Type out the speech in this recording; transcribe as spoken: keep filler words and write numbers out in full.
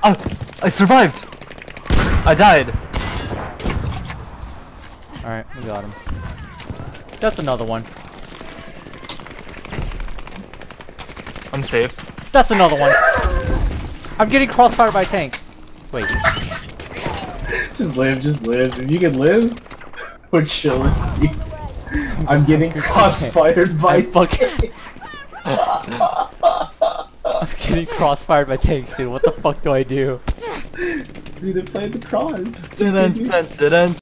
Oh, I survived! I died. Alright, we got him. That's another one. I'm safe. That's another one. I'm getting crossfired by tanks. Wait. Just live, just live. If you can live, we're chilling. I'm getting crossfired by I'm fucking. I'm getting crossfired by tanks, dude. What the fuck do I do? Dude, they played the cross. Dun, dun, dun, dun, dun.